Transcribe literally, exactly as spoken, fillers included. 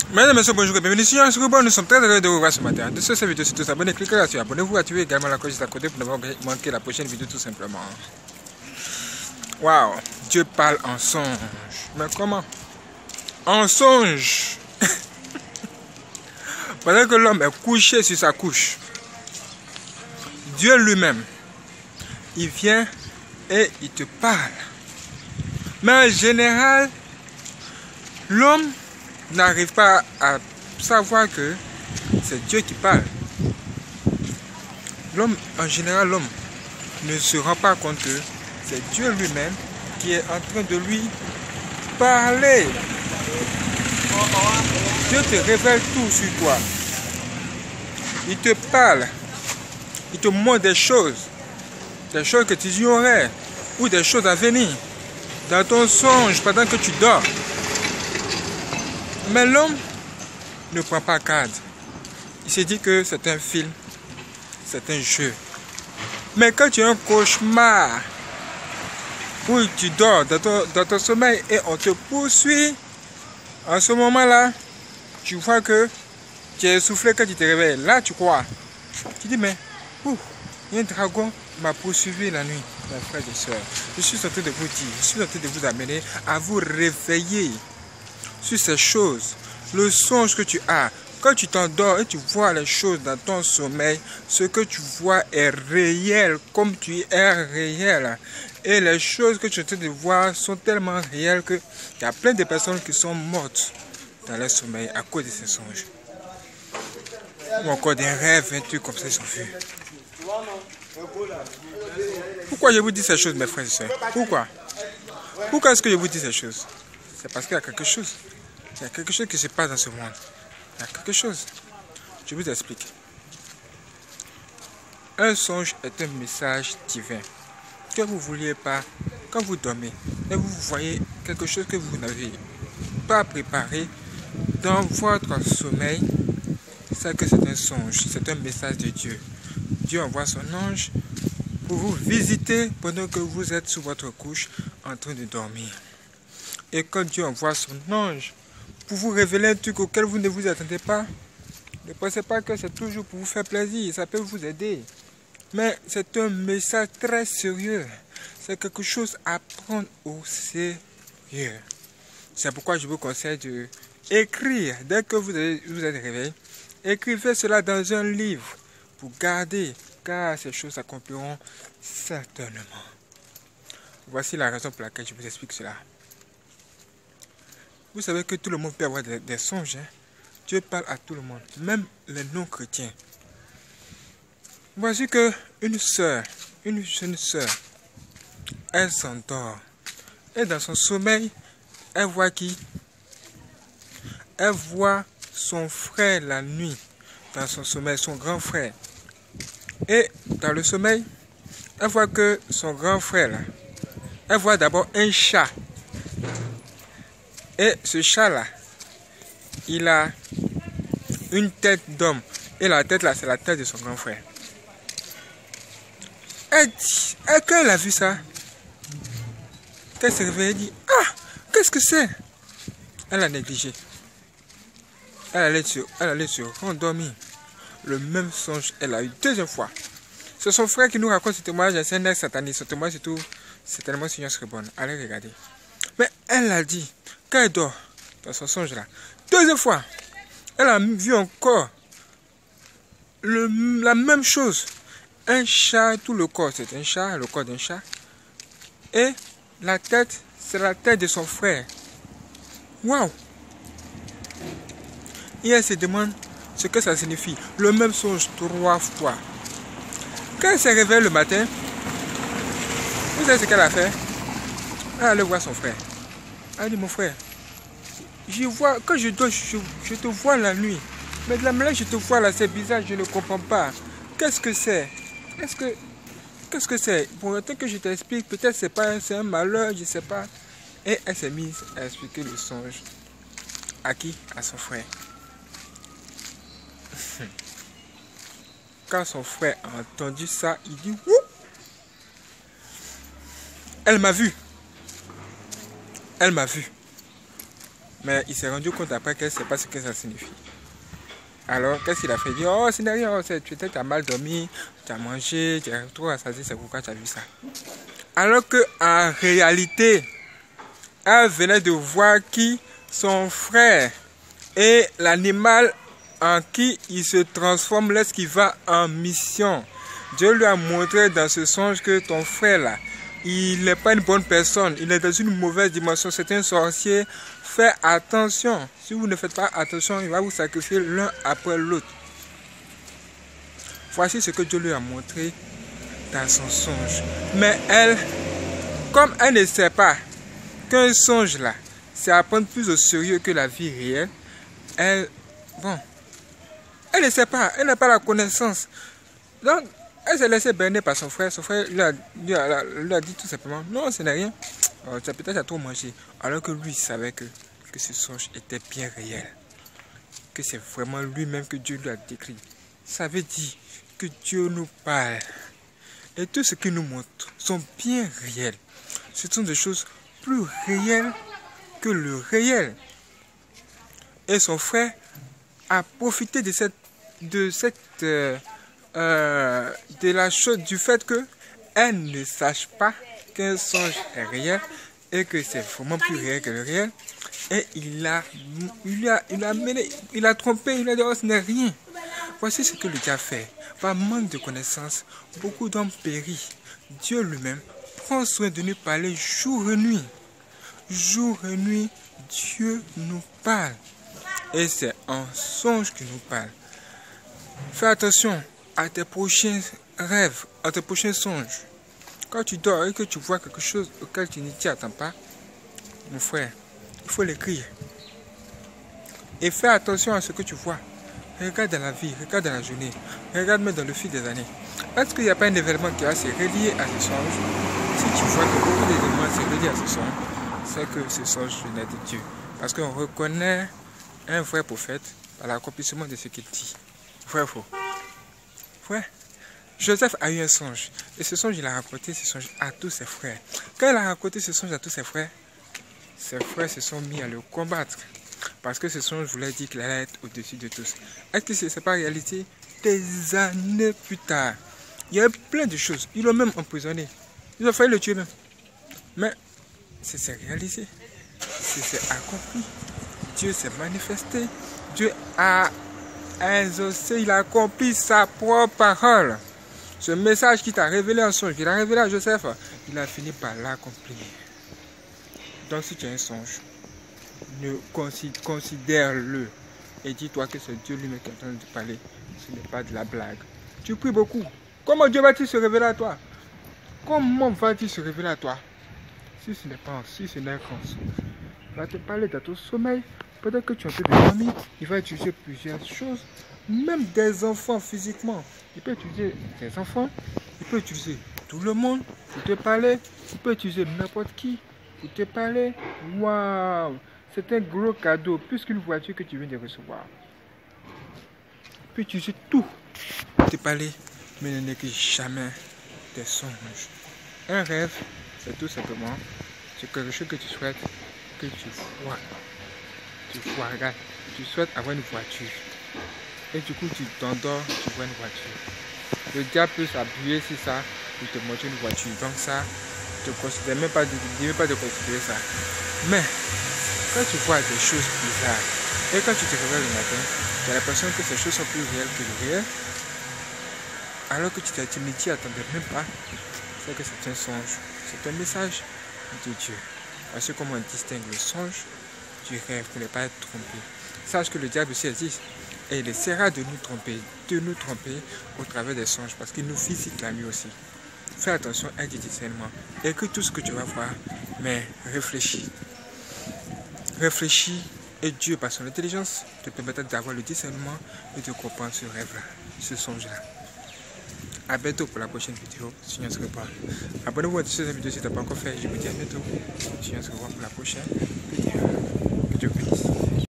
Mesdames et messieurs, bonjour et bienvenue sur Young. Nous sommes très heureux de vous voir ce matin. De ce cette vidéo, surtout s'abonner, cliquez là sur abonnez-vous, activez également la cloche juste à côté pour ne pas manquer la prochaine vidéo tout simplement. Waouh, Dieu parle en songe. Mais comment? En songe. Pendant que l'homme est couché sur sa couche, Dieu lui-même, il vient et il te parle. Mais en général, l'homme n'arrive pas à savoir que c'est Dieu qui parle. L'homme, en général, l'homme ne se rend pas compte que c'est Dieu lui-même qui est en train de lui parler. Dieu te révèle tout sur toi. Il te parle. Il te montre des choses. Des choses que tu ignorais. Ou des choses à venir. Dans ton songe, pendant que tu dors. Mais l'homme ne prend pas garde. Il se dit que c'est un film. C'est un jeu. Mais quand tu as un cauchemar, où tu dors dans ton, dans ton sommeil et on te poursuit, en ce moment-là, tu vois que tu es essoufflé quand tu te réveilles. Là, tu crois. Tu dis, mais, ouh, il y a un dragon qui m'a poursuivi la nuit. Mes frères et sœurs, je suis en train de vous dire, je suis en train de vous amener à vous réveiller sur ces choses. Le songe que tu as, quand tu t'endors et tu vois les choses dans ton sommeil, ce que tu vois est réel, comme tu es réel. Et les choses que tu es en train de voir sont tellement réelles qu'il y a plein de personnes qui sont mortes dans leur sommeil à cause de ces songes. Ou encore des rêves, un truc comme ça, ils sont vus. Pourquoi je vous dis ces choses, mes frères et sœurs? Pourquoi? Pourquoi est-ce que je vous dis ces choses? C'est parce qu'il y a quelque chose. Il y a quelque chose qui se passe dans ce monde. Il y a quelque chose. Je vous explique. Un songe est un message divin. Que vous ne vouliez pas, quand vous dormez, et vous voyez quelque chose que vous n'avez pas préparé dans votre sommeil, c'est que c'est un songe, c'est un message de Dieu. Dieu envoie son ange pour vous visiter pendant que vous êtes sous votre couche en train de dormir. Et quand Dieu envoie son ange pour vous révéler un truc auquel vous ne vous attendez pas, ne pensez pas que c'est toujours pour vous faire plaisir, ça peut vous aider. Mais c'est un message très sérieux. C'est quelque chose à prendre au sérieux. C'est pourquoi je vous conseille de écrire. Dès que vous êtes, vous êtes réveillé, écrivez cela dans un livre pour garder, car ces choses s'accompliront certainement. Voici la raison pour laquelle je vous explique cela. Vous savez que tout le monde peut avoir des, des songes. Hein? Dieu parle à tout le monde, même les non-chrétiens. Voici que une sœur, une jeune sœur, elle s'endort. Et dans son sommeil, elle voit qui? Elle voit son frère la nuit. Dans son sommeil, son grand frère. Et dans le sommeil, elle voit que son grand frère, là, elle voit d'abord un chat. Et ce chat-là, il a une tête d'homme. Et la tête là, c'est la tête de son grand frère. Elle dit, et quand elle a vu ça, quand elle s'est réveillée, elle dit, ah, qu'est-ce que c'est? Elle a négligé. Elle allait se, elle allait se rendormir. Le même songe, elle a eu deuxième fois. C'est son frère qui nous raconte ce témoignage, c'est un ex sataniste. Ce témoignage, c'est tout, c'est tellement Seigneur serait bonne. Allez regarder. Mais elle a dit, quand elle dort, dans son songe là, deuxième fois, elle a vu encore le, la même chose. Un chat, tout le corps, c'est un chat, le corps d'un chat. Et la tête, c'est la tête de son frère. Waouh! Et elle se demande ce que ça signifie. Le même songe trois fois. Quand elle se réveille le matin, vous savez ce qu'elle a fait? Elle allait voir son frère. Elle dit, mon frère, je vois, quand je dors, je, je te vois la nuit. Mais de la manière que je te vois là, c'est bizarre, je ne comprends pas. Qu'est-ce que c'est? Qu'est-ce que qu'est-ce que c'est? Pour le temps que je t'explique, peut-être c'est pas c'est un malheur, je ne sais pas. Et elle s'est mise à expliquer le songe. À qui? À son frère. Quand son frère a entendu ça, il dit, ouh! Elle m'a vu. Elle m'a vu. Mais il s'est rendu compte après qu'elle ne sait pas ce que ça signifie. Alors, qu'est-ce qu'il a fait? Il dit, oh, c'est rien, oh, tu as mal dormi, tu as mangé, tu as trop rassasié, c'est pourquoi tu as vu ça. Alors qu'en réalité, elle venait de voir qui? Son frère. Et l'animal en qui il se transforme lorsqu'il va en mission. Dieu lui a montré dans ce songe que ton frère là, il n'est pas une bonne personne, il est dans une mauvaise dimension, c'est un sorcier. Faites attention, si vous ne faites pas attention, il va vous sacrifier l'un après l'autre. Voici ce que Dieu lui a montré dans son songe. Mais elle, comme elle ne sait pas qu'un songe là, c'est à prendre plus au sérieux que la vie réelle, elle, bon, elle ne sait pas, elle n'a pas la connaissance. Donc, elle s'est laissée berner par son frère. Son frère lui a, lui a, lui a dit tout simplement, non, ce n'est rien. Oh, tu as peut-être trop mangé. Alors que lui savait que, que ce songe était bien réel. Que c'est vraiment lui-même que Dieu lui a décrit. Ça veut dire que Dieu nous parle. Et tout ce qu'il nous montre sont bien réels. Ce sont des choses plus réelles que le réel. Et son frère a profité de cette, de cette, euh, euh, de la chose, du fait que elle ne sache pas qu'un songe est réel et que c'est vraiment plus réel que le réel. Et il a, il a, il a mené, il a trompé, il a dit, oh, ce n'est rien. Voici ce que le diable fait. Par manque de connaissances, beaucoup d'hommes périssent. Dieu lui-même prend soin de nous parler jour et nuit. Jour et nuit, Dieu nous parle. Et c'est un songe qui nous parle. Fais attention à tes prochains rêves, à tes prochains songes. Quand tu dors et que tu vois quelque chose auquel tu ne t'y attends pas, mon frère, il faut l'écrire. Et fais attention à ce que tu vois. Regarde dans la vie, regarde dans la journée, regarde même dans le fil des années. Est-ce qu'il n'y a pas un événement qui va se relier à ce songe? Si tu vois que beaucoup d'événements se relient à ce songe, c'est que ce songe venait de Dieu. Parce qu'on reconnaît un vrai prophète par l'accomplissement de ce qu'il dit. Vrai ou faux? Vrai. Joseph a eu un songe. Et ce songe, il a raconté ce songe à tous ses frères. Quand il a raconté ce songe à tous ses frères, ses frères se sont mis à le combattre. Parce que ce songe voulait dire qu'il allait être au-dessus de tous. Est-ce que ce n'est pas réalité? Des années plus tard, il y a eu plein de choses. Ils l'ont même emprisonné. Ils ont failli le tuer même. Mais c'est réalisé. C'est accompli. Dieu s'est manifesté. Dieu a exaucé. Il a accompli sa propre parole. Ce message qui t'a révélé en songe, qu'il a révélé à Joseph, il a fini par l'accomplir. Donc si tu as un songe, ne considère-le et dis-toi que c'est Dieu lui-même qui est en train de te parler. Ce n'est pas de la blague. Tu pries beaucoup. Comment Dieu va-t-il se révéler à toi? Comment va-t-il se révéler à toi? Si ce n'est pas si ce n'est qu'un songe, il va te parler dans ton sommeil. Peut-être que tu es en train de dormir, il va utiliser plusieurs choses, même des enfants physiquement. Il peut utiliser des enfants, il peut utiliser tout le monde pour te parler, il peut utiliser n'importe qui pour te parler. Waouh! C'est un gros cadeau, plus qu'une voiture que tu viens de recevoir. Il peut utiliser tout pour te parler, mais ne néglige jamais tes songes. Un rêve, c'est tout simplement c'est quelque chose que tu souhaites, que tu vois. Tu vois, regarde, tu souhaites avoir une voiture. Et du coup, tu t'endors, tu vois une voiture. Le diable peut s'appuyer sur ça pour te montrer une voiture. Donc ça, je ne considère même pas de, même pas de considérer ça. Mais, quand tu vois des choses bizarres, et quand tu te réveilles le matin, tu as l'impression que ces choses sont plus réelles que le réel, alors que tu ne t'y attendais même pas, c'est que c'est un songe. C'est un message de Dieu. Voici comment on distingue le songe du rêve pour ne pas être trompé. Sache que le diable aussi existe et il essaiera de nous tromper, de nous tromper au travers des songes parce qu'il nous visite la nuit aussi. Fais attention à du discernement. Écris tout ce que tu vas voir, mais réfléchis. Réfléchis et Dieu, par son intelligence, te permettra d'avoir le discernement et de comprendre ce rêve-là, ce songe-là. A bientôt pour la prochaine vidéo. Seigneur se revoit. Abonnez-vous à cette vidéo si tu n'as pas encore fait. Je vous dis à bientôt. Seigneur se revoit pour la prochaine.